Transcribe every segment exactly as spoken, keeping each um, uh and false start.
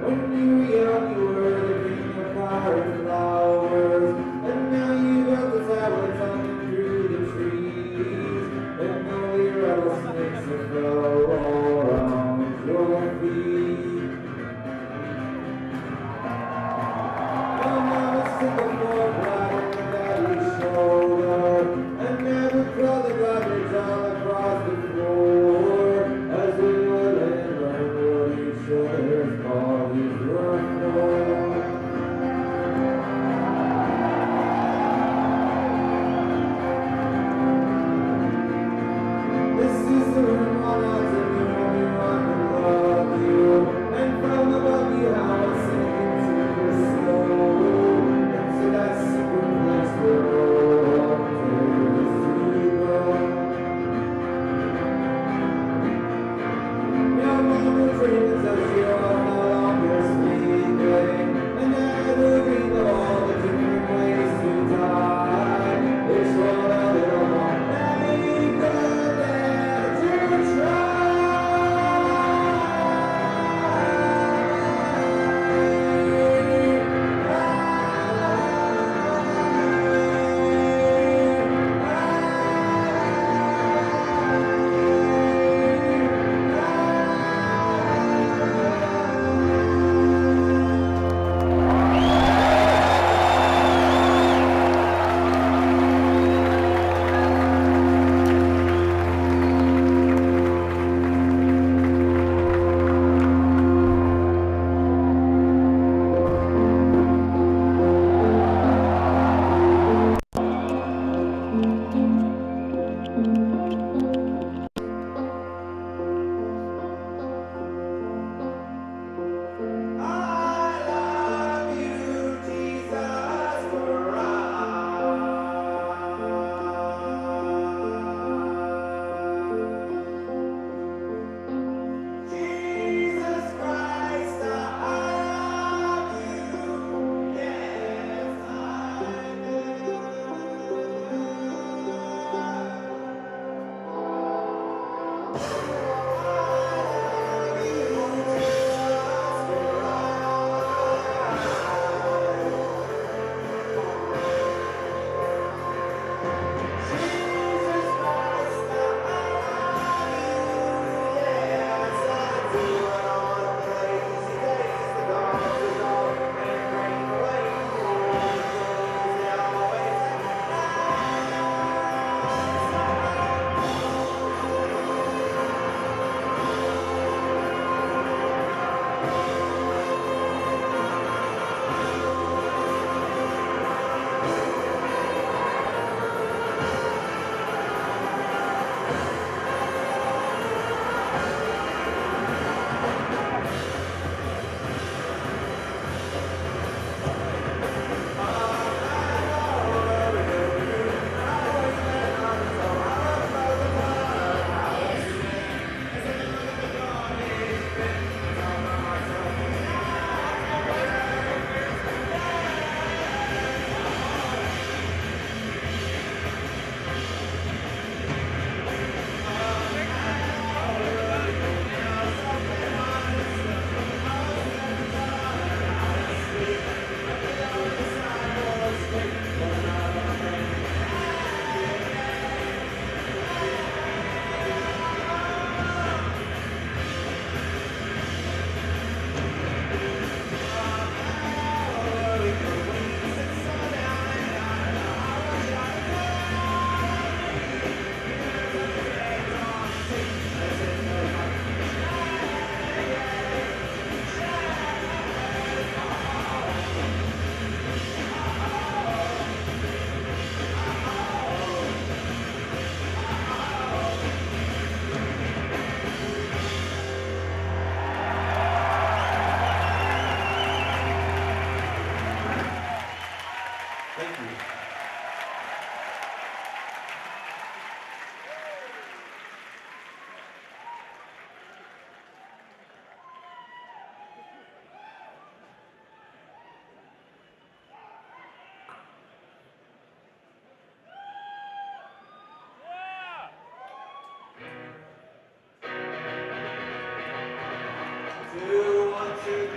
two, one, two, three.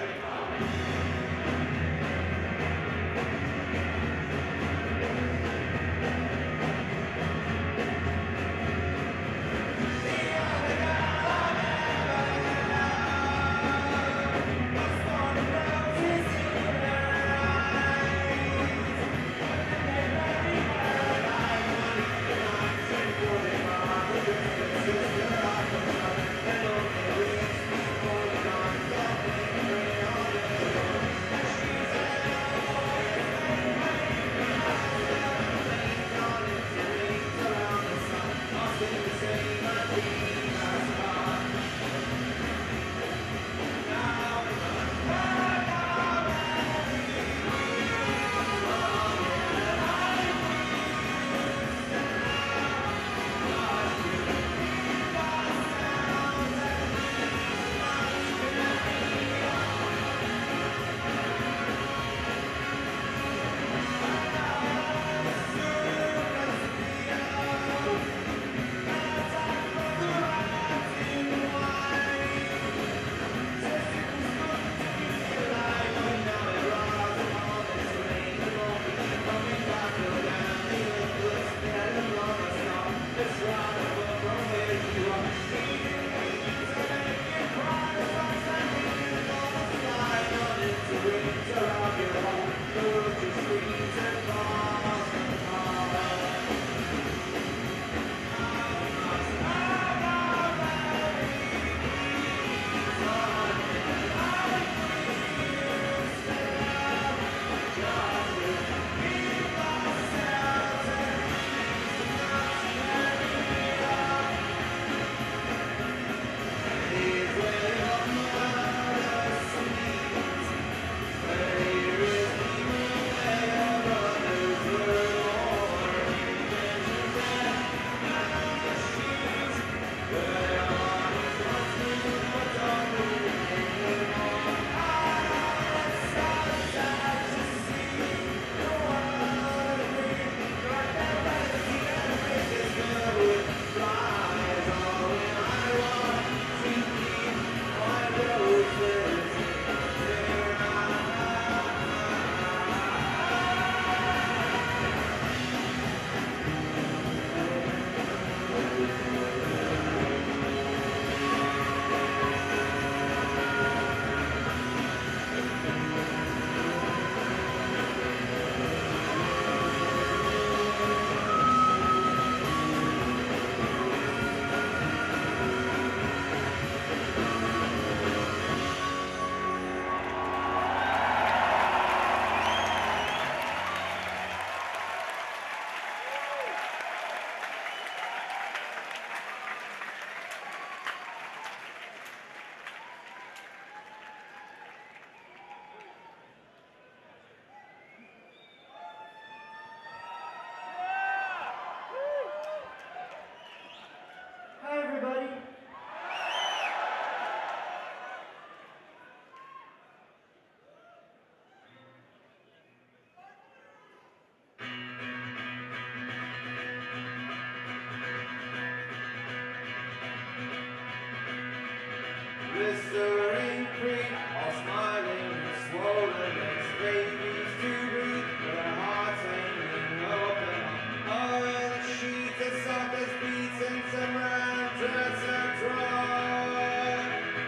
Blistering Pree, all smiling and swollen, makes babies to breathe with their hearts hanging open. Oh, and the sheets as soft as beats and some round dress and draw.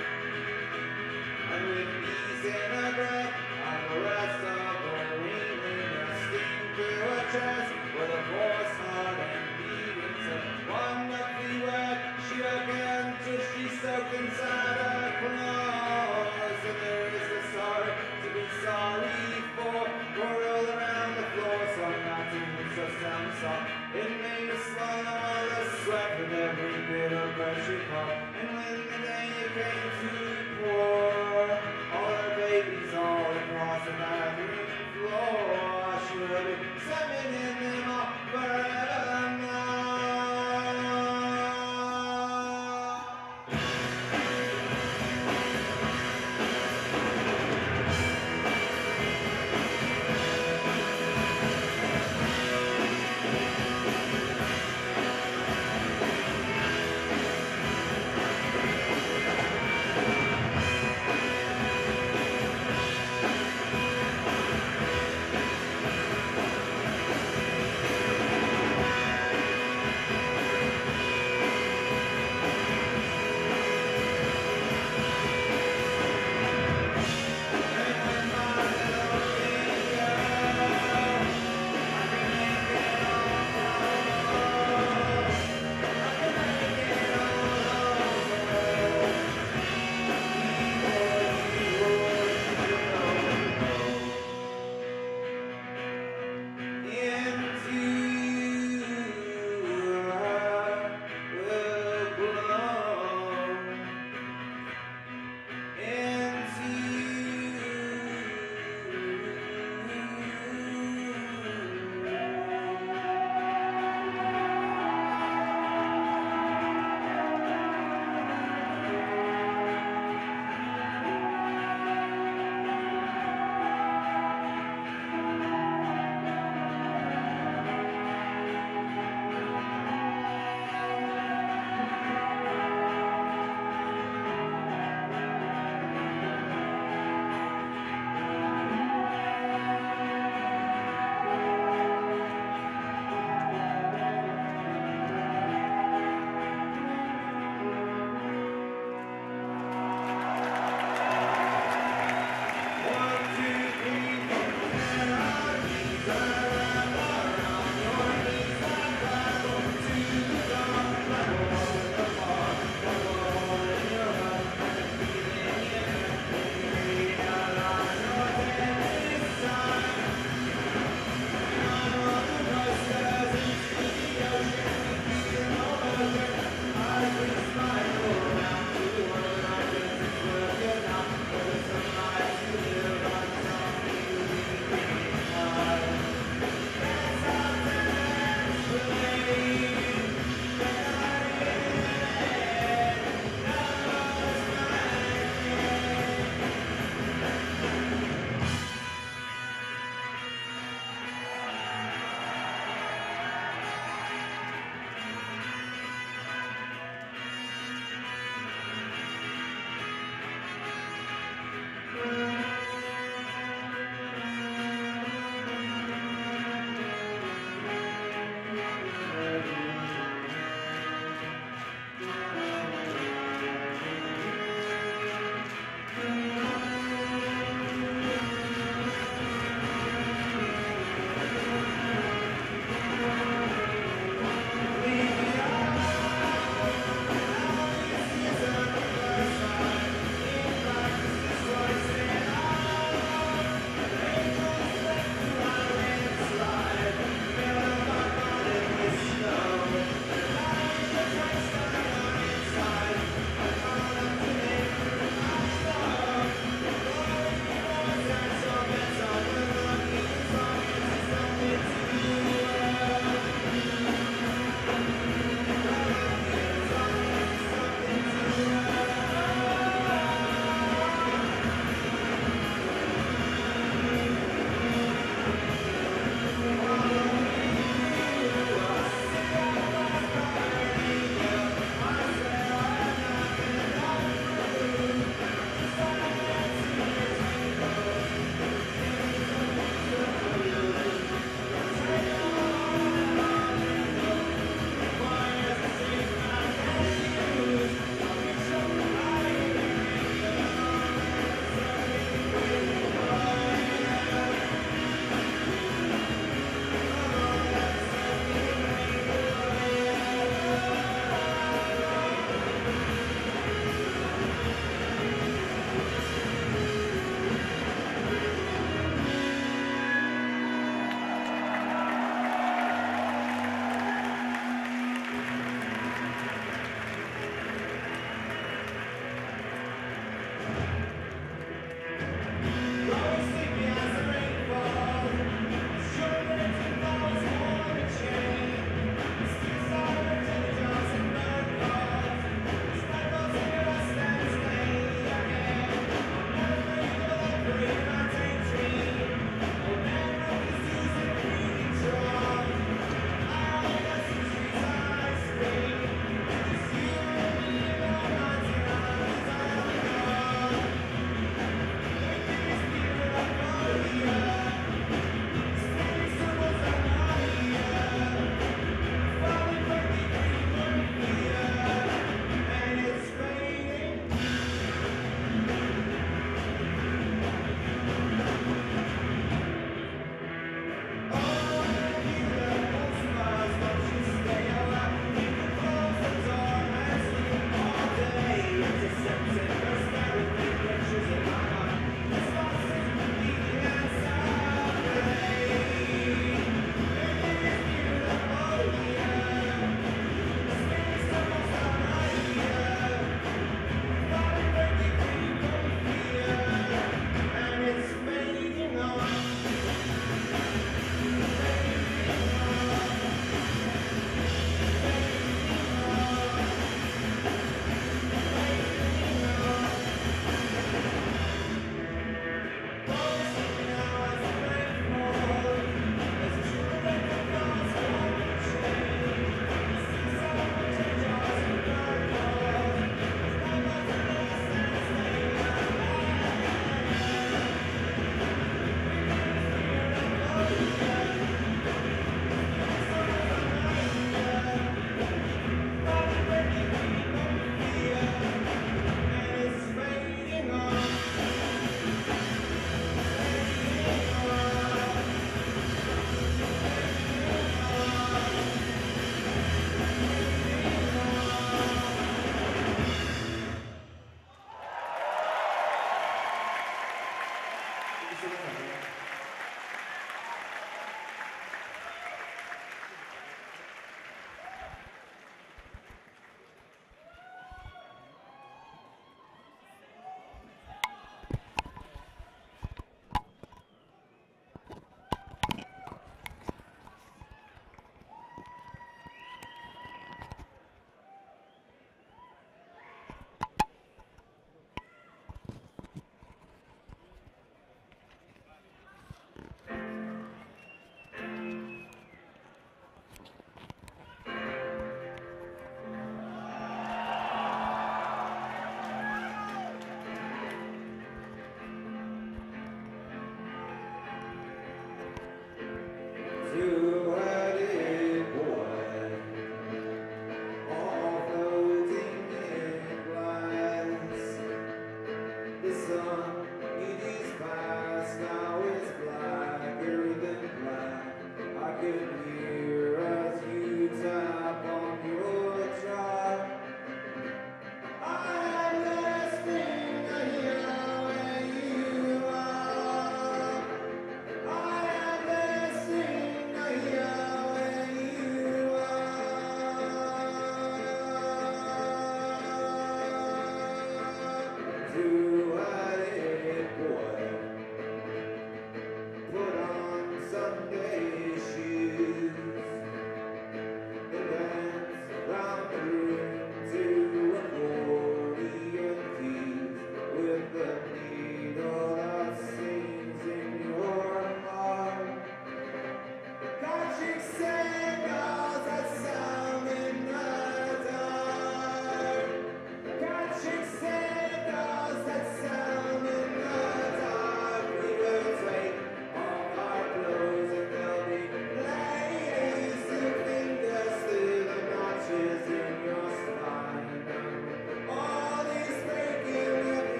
And with ease in her breath, and the rest of her ringing her steam through her chest, with a voice hard and beating so wonderfully wet, she began till she soaked inside her clothes. And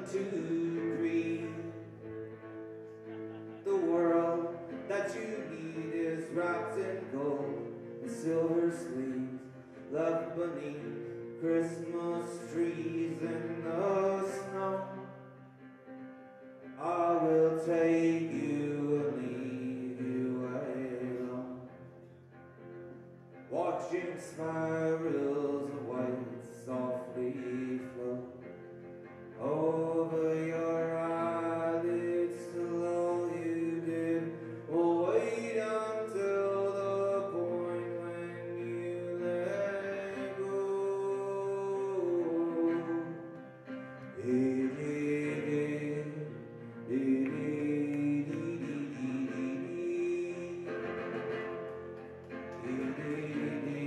to Pree. The world that you need is wrapped in gold and silver sleeves, left beneath Christmas trees in the snow. I will take you and leave you alone, watching spirals of white softly flow over your eyelids till all you did will wait until the point when you let go. Dee, dee, dee, dee, dee, dee, dee, dee, dee, dee.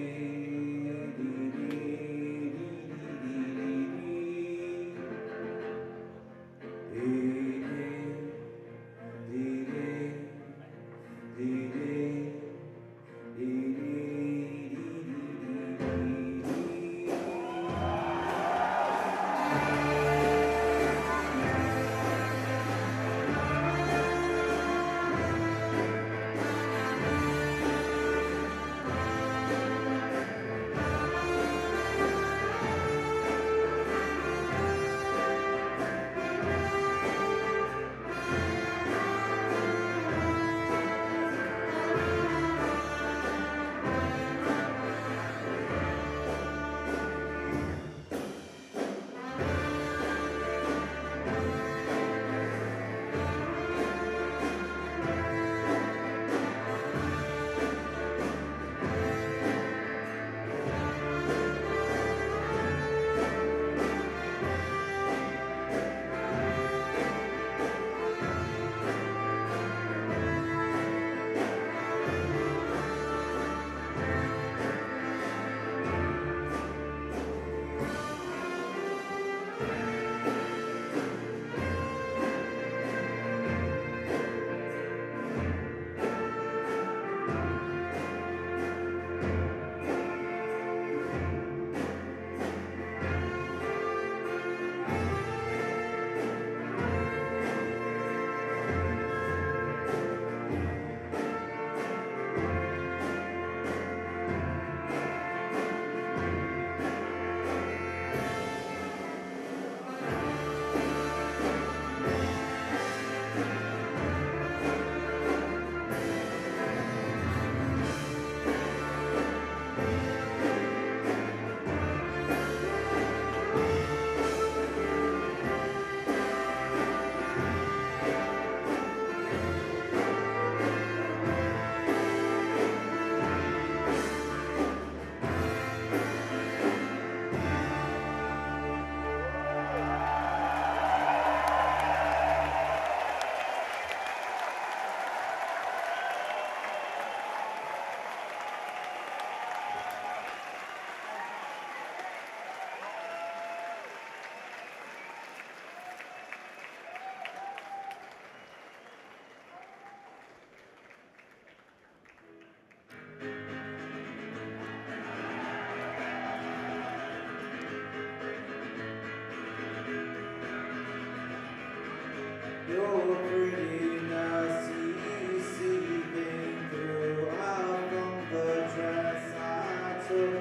Your prettiness you seeping through out from the dress I took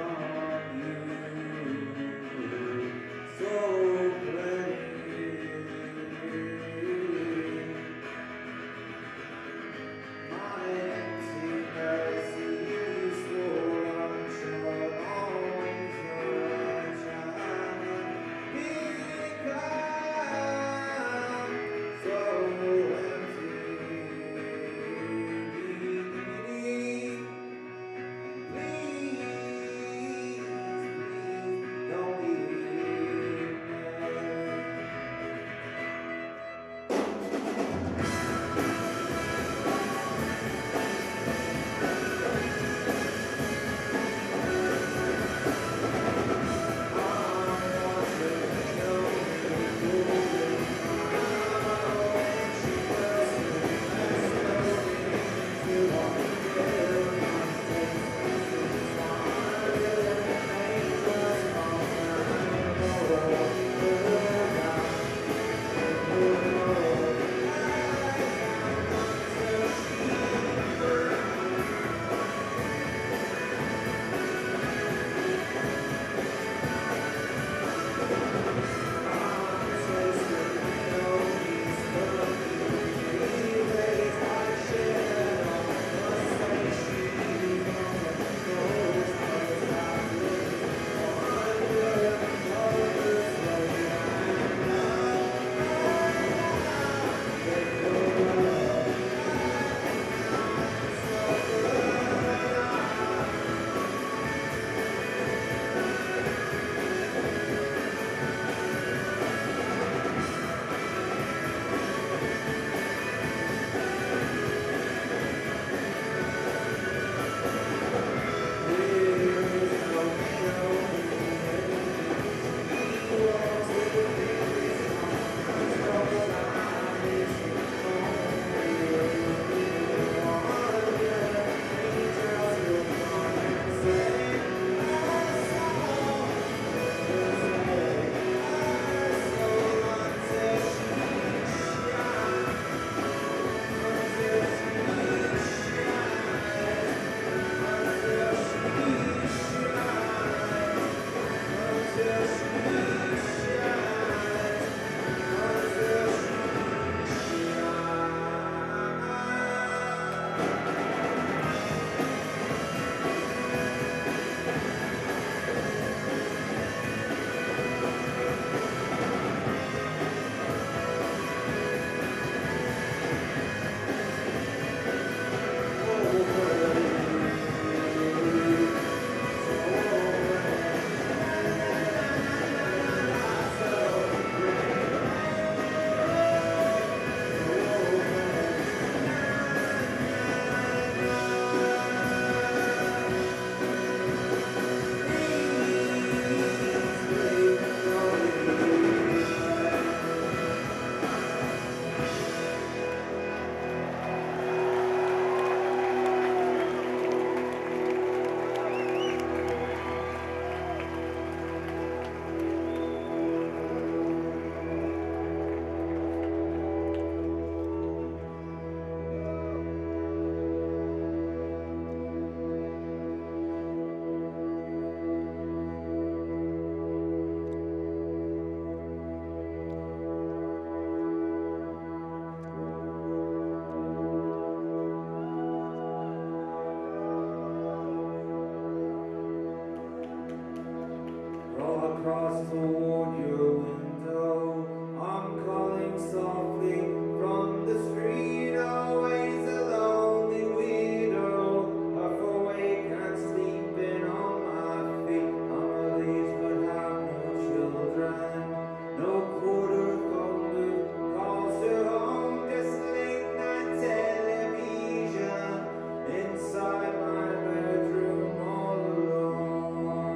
from you. So pretty, my emptiness you swore unshut arms of China. Become so Roll across toward your window. I'm calling softly from the street. Always a lonely widow, half awake and sleeping on my feet. I'm of age but have no children. No quarter phone calls to home. Just late night television inside my bedroom all alone.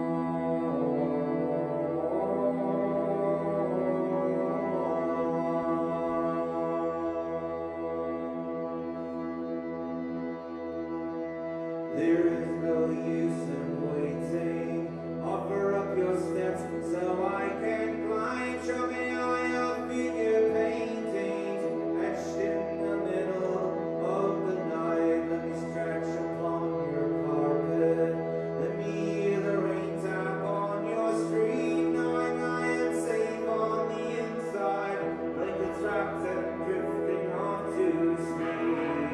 There is no use in waiting. Offer up your steps so I can climb. Show me all your figure paintings etched in the middle of the night. Let me stretch upon your carpet. Let me hear the rain tap on your street, knowing I am safe on the inside. Blankets wrapped and drifting onto sleep.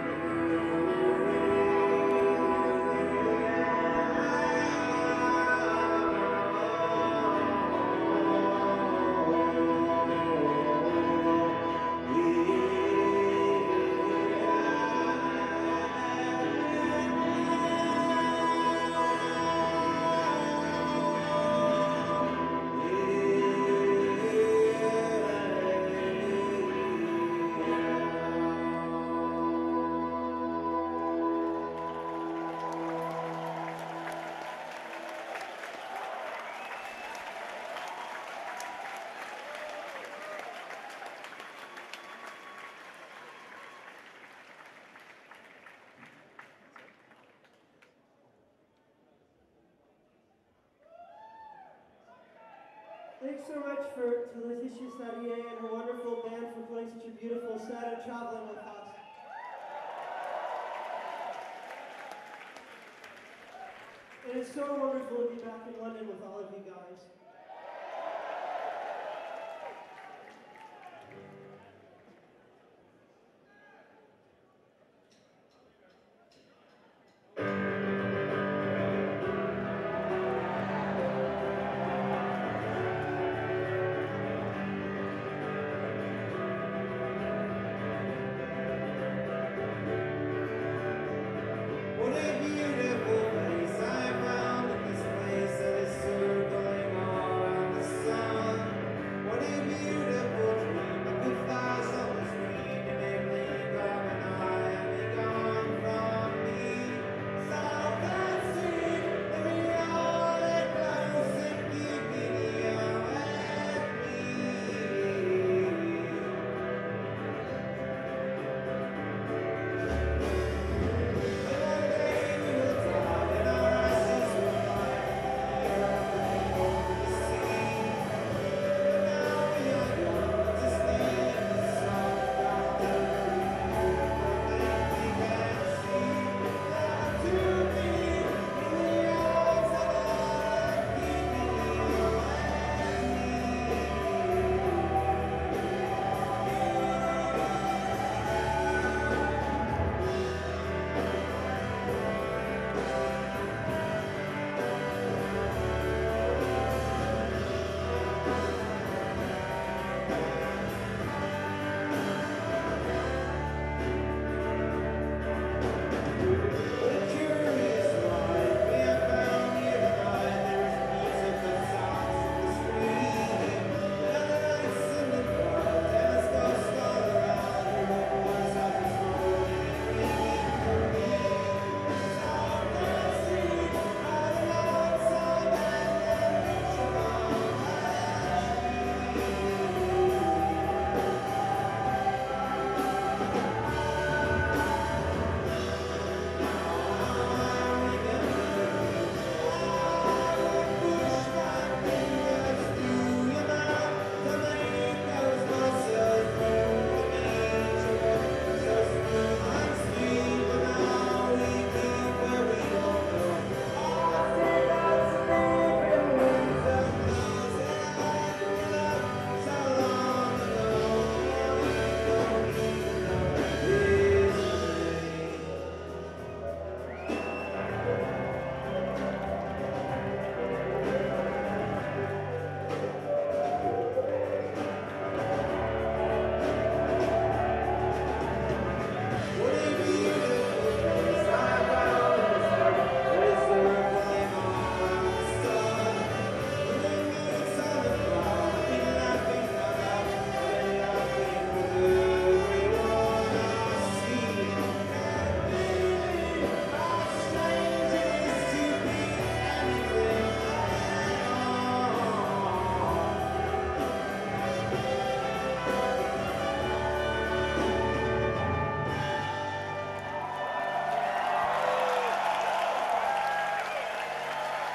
Thanks so much for, to Laetitia Sadier and her wonderful band for playing such a beautiful set and traveling with us. And it's so wonderful to be back in London with all of you guys. What a beautiful place I found in this place that is circling on.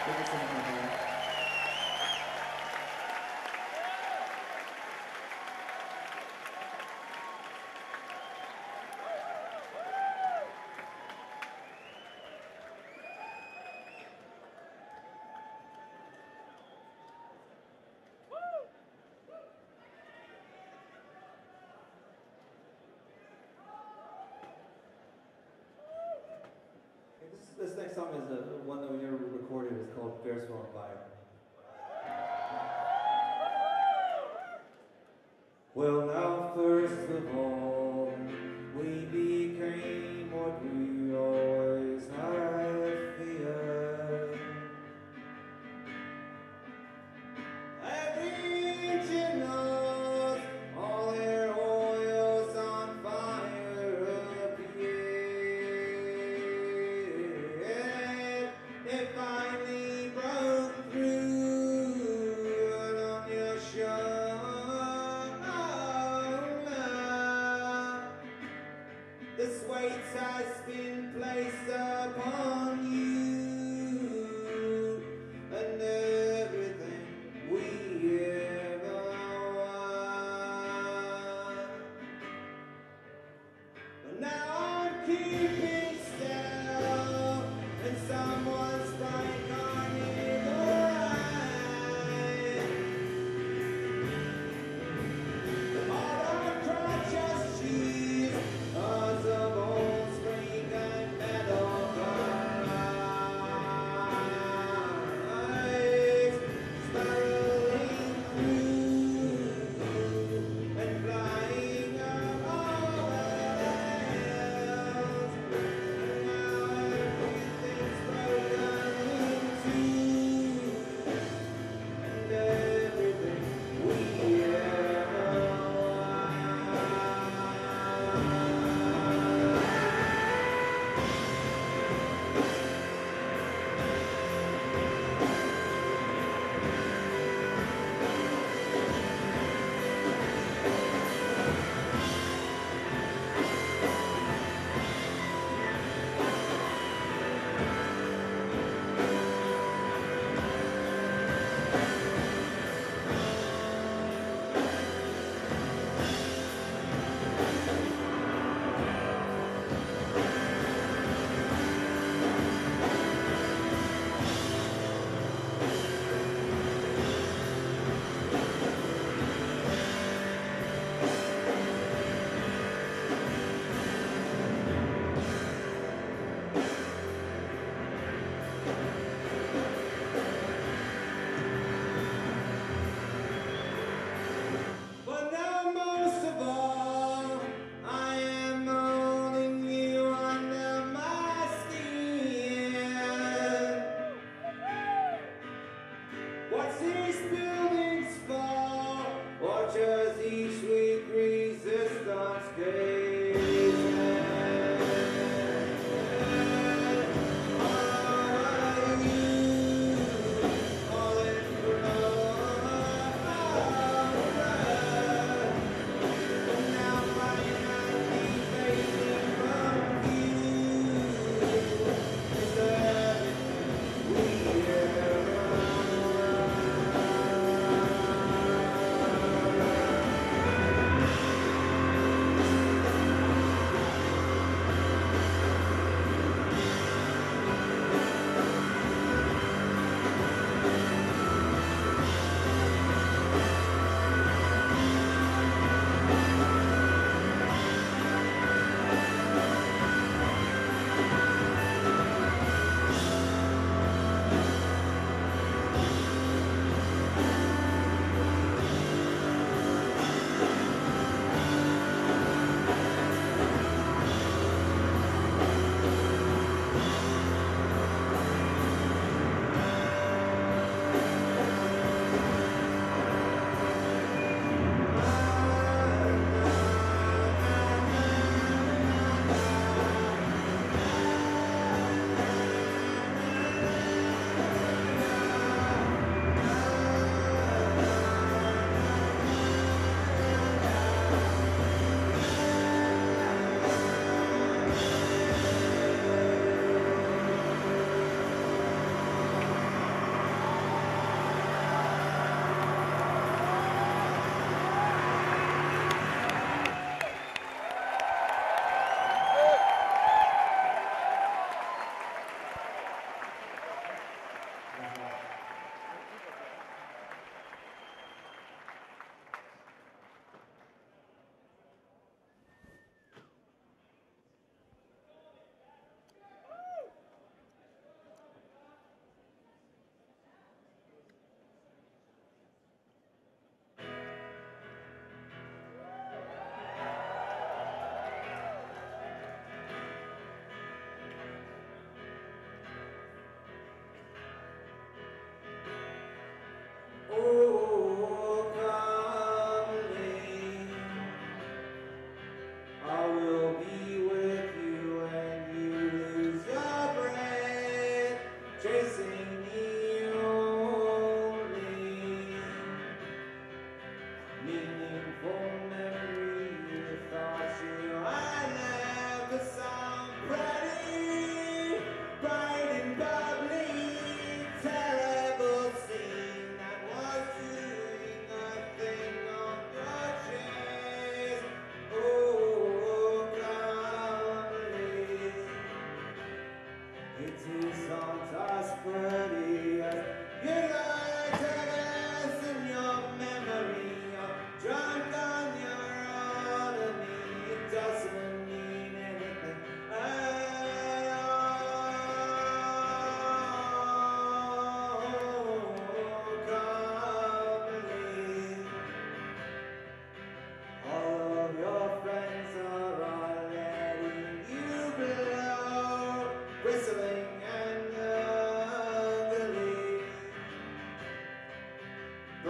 Give us something like that. This, this next song is a, one that we never recorded. It's called Ferris on Fire. Well, now first of all, we became what we always have feared. Aboriginals, all their oils on fire appeared. It finally broke through on your shore.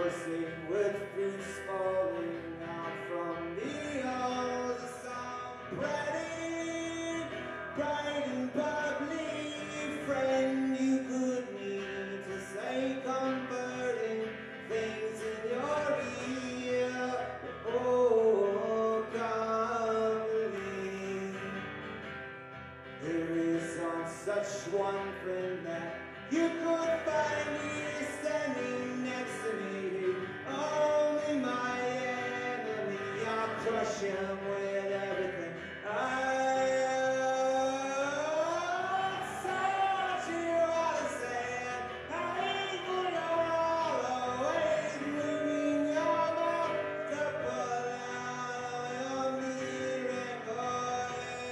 bursting with fruits falling out from the halls of some pretty, bright and bubbly friend you could need to say comforting things in your ear. Oh, come believe there is on such one friend that you could find me standing next to me. Only my enemy, I'll crush him with everything. I so much you ought to say it. Hateful, you're always moving your mouth to pull out your miracle.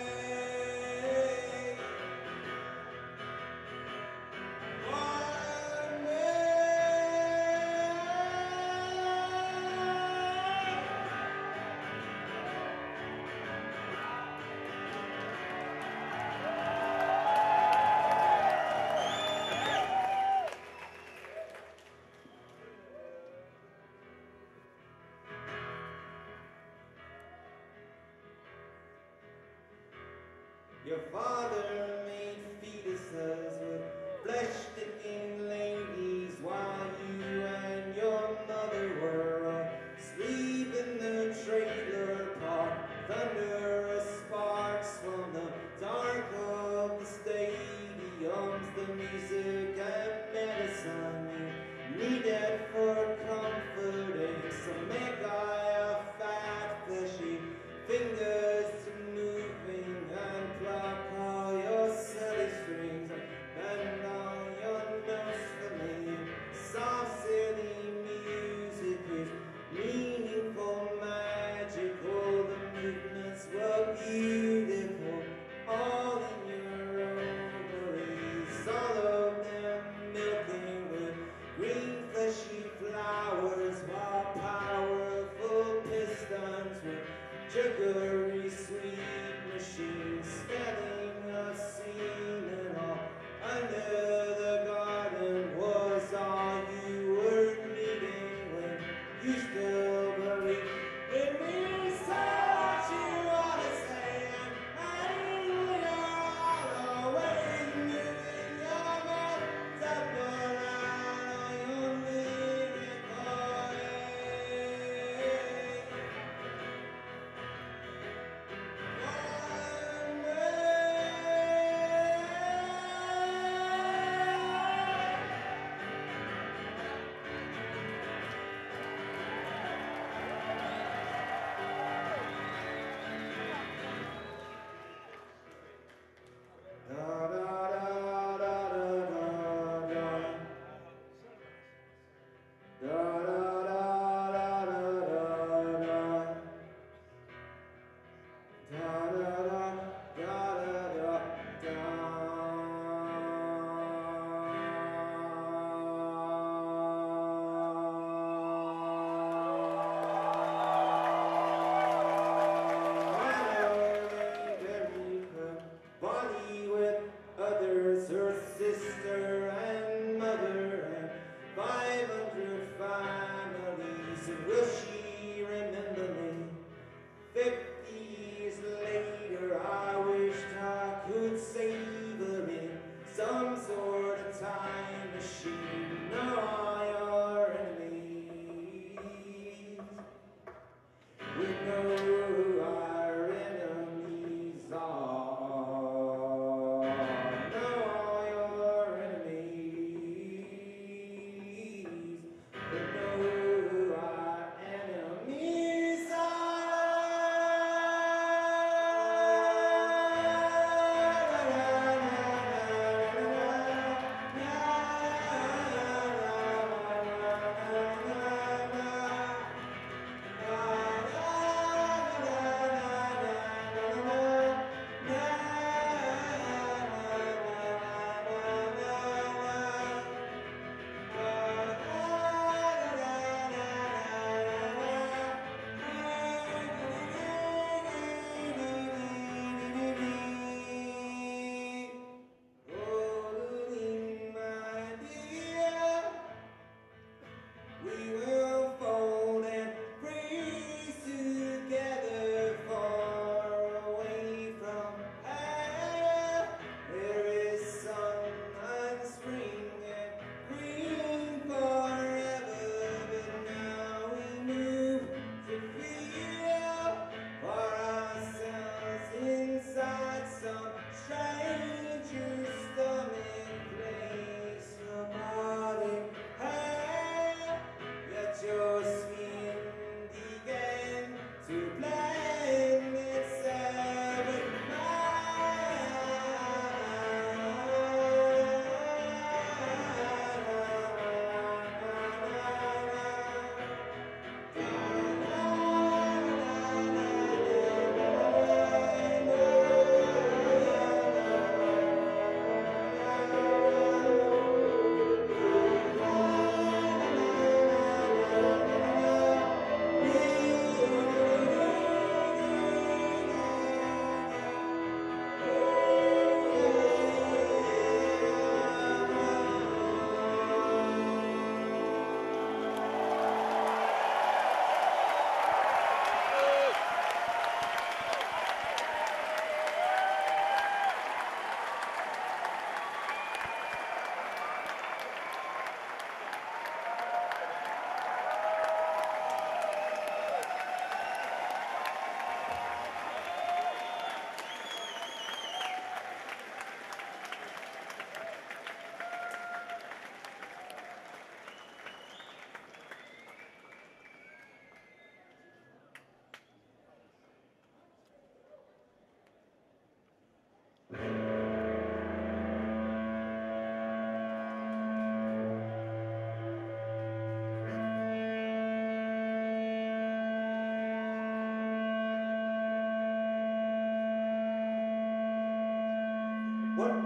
Your father made fetuses with flesh-sticking ladies while you and your mother were asleep in the trailer park. Thunder sparks from the dark of the stadiums, the music and medicine you needed for comforting. So make I a fat, fleshy fingers to moving and pluck all your silly strings and bend all your notes for me. Soft, silly music is meaningful, magical. The movements were beautiful, all in your ovaries, all of them milking with green fleshy flowers, while powerful pistons with sugary sweet machines smelling of semen all under the garden was all you were needing when you still believe in me. So much you ought to say, and I know you're always moving your mouth to pull out all your miracle. One way.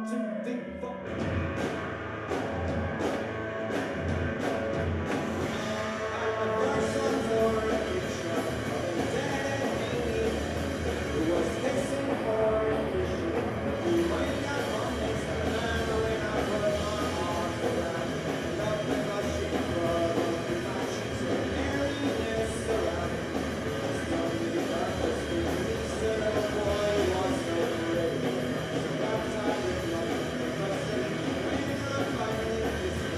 Thank you.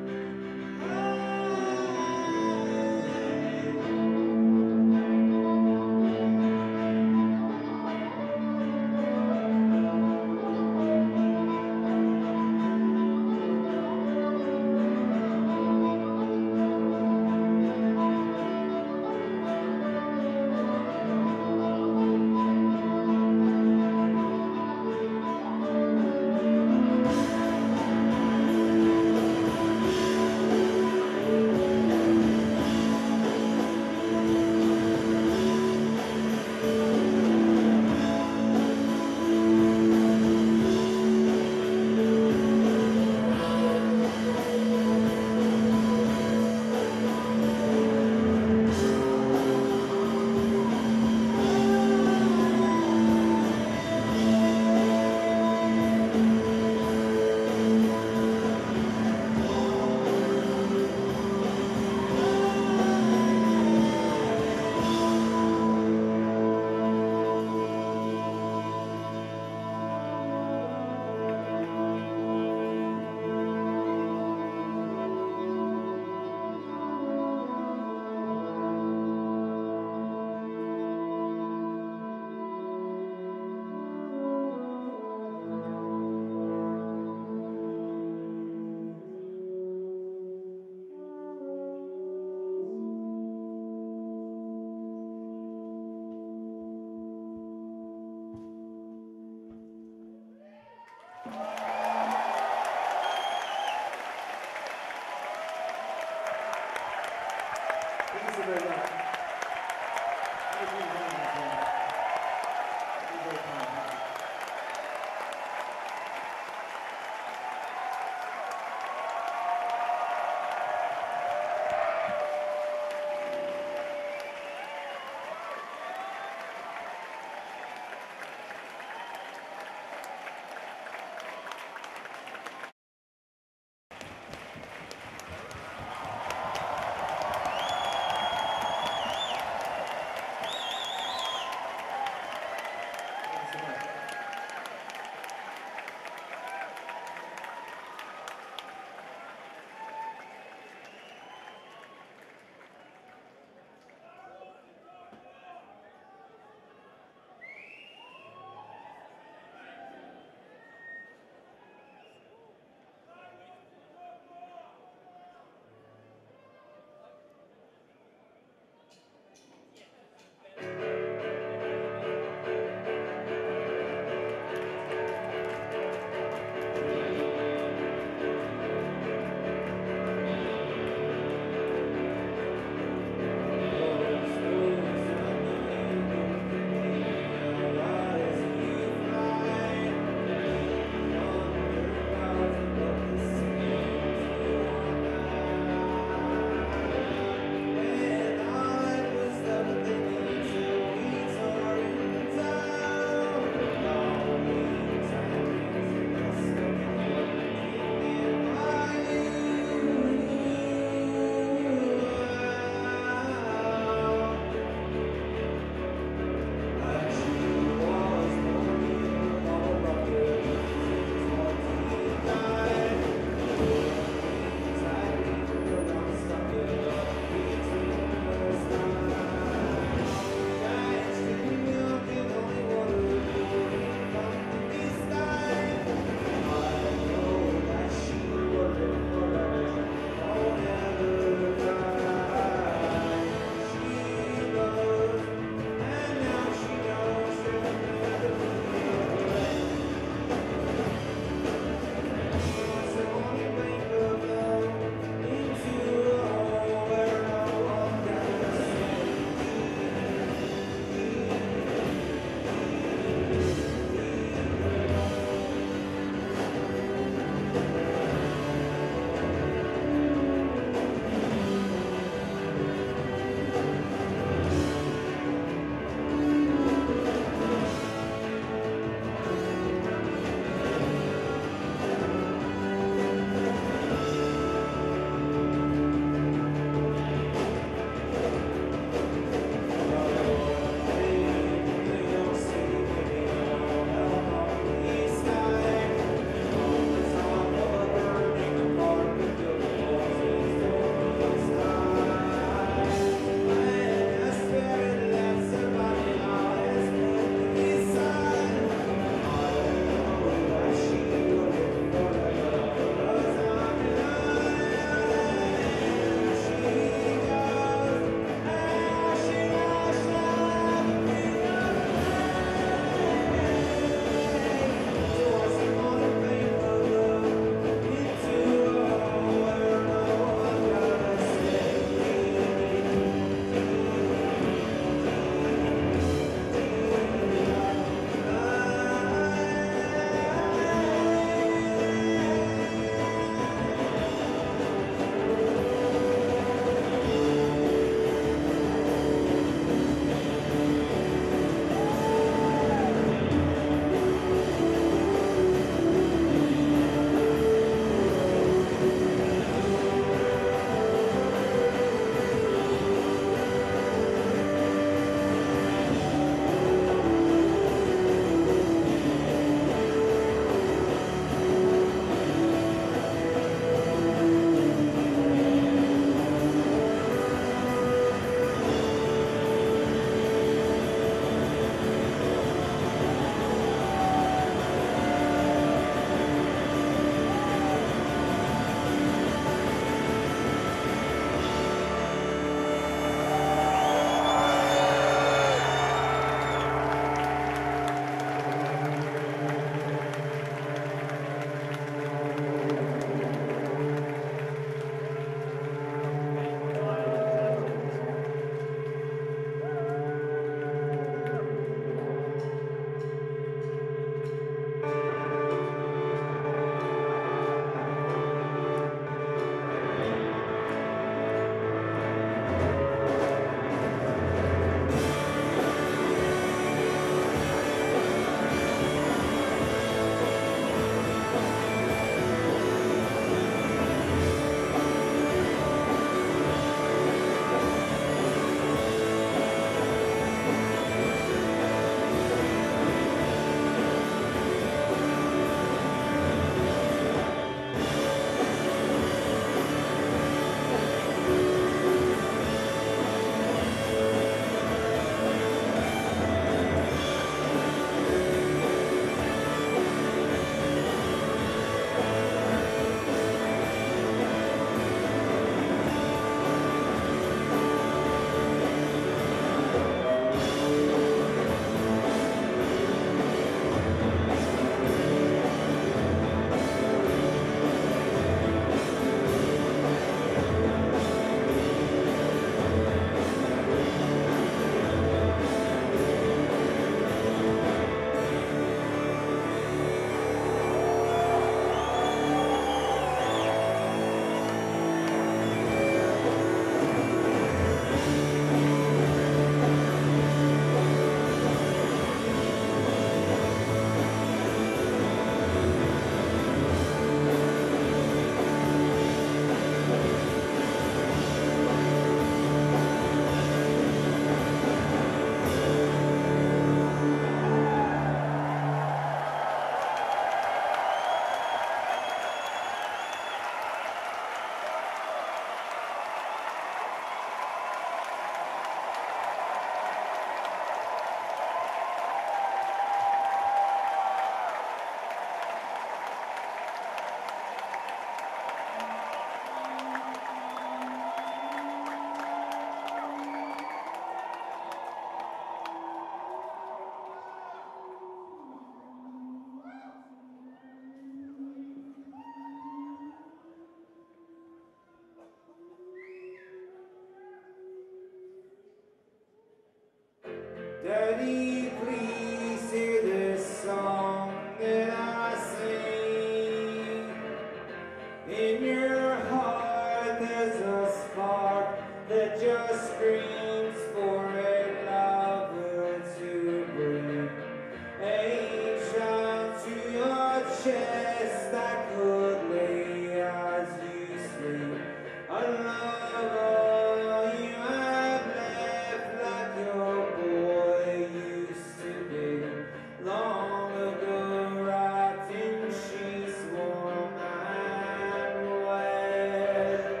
Daddy, please hear this song that I sing. In your heart there's a spark that just screams for a lover to bring. A shot to your chest that could lay as you sleep. A lover you have left like your boy used to be. Long ago, wrapped in sheets warm and wet.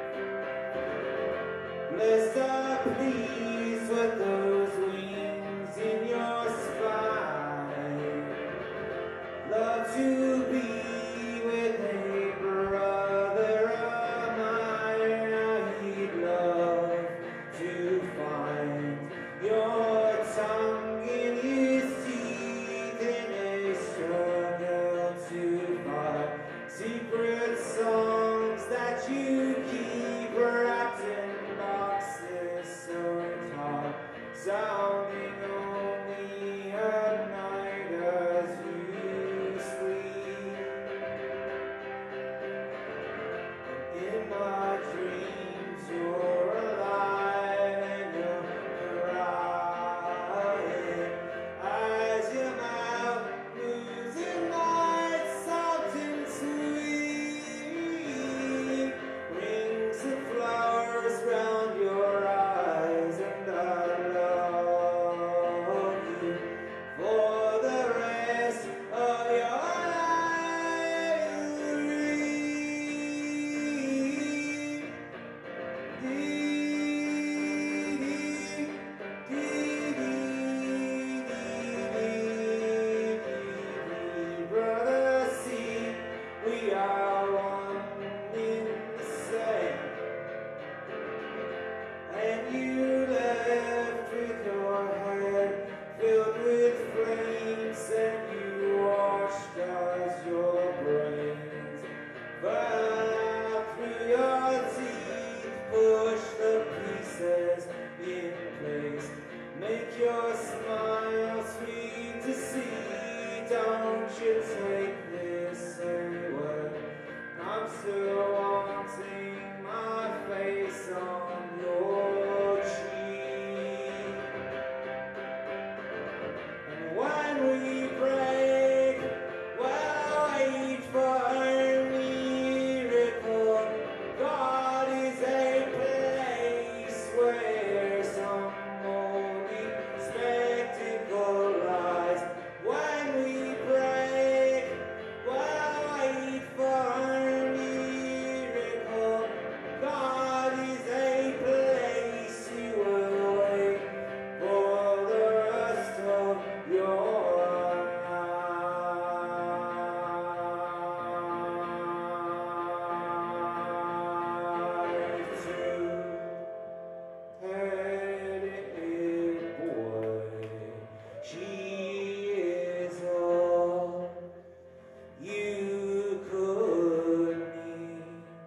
Blessed are pleased with those wings in your spine. Love to be with a brother of mine. He'd love to find your tongue in his teeth in a struggle to find secret songs that you keep wrapped in boxes so tight, sounding only at night as you sleep. In my dreams you're alive and you're crying as your mouth moves in night, soft and sweet. Rings of flowers round your eyes, and I love you for the rest of your life. Brother, see, we are one in the same. And you left with your head filled with flames, and you washed as your brains fell out through your teeth. Push the pieces in place, make your smile sweet to see. Don't you take this away, I'm still wanting my face on your cheek. And when we break, well, wait for a miracle. God is a place where some holy spectacle lies. When we break, well, wait for a miracle. God is a place you will wait for the rest of your life. Two-headed boy, she is all you could need.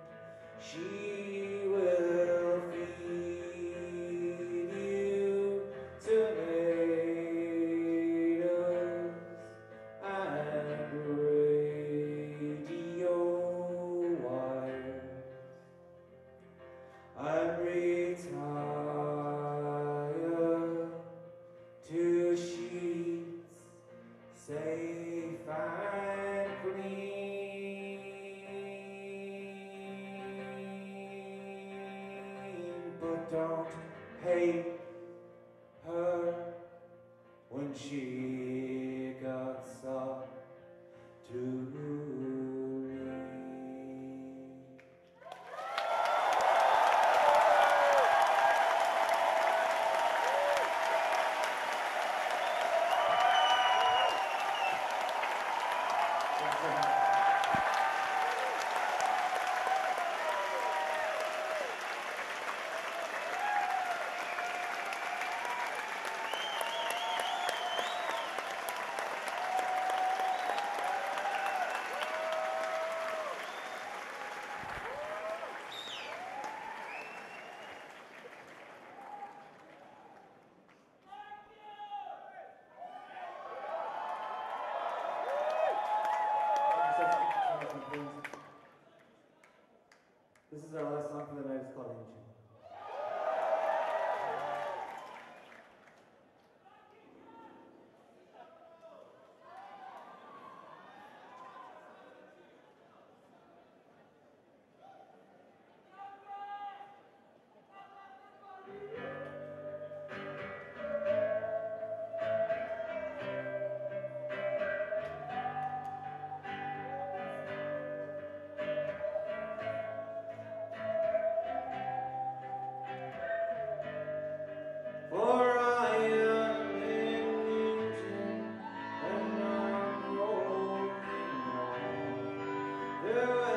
She will feed you tomatoes and radio wires. I'm retired to sheets safe and clean, but don't hate her when she got soft to me. is our last song for the night. It's called Ancient. For I am ancient, and I'm rolling on through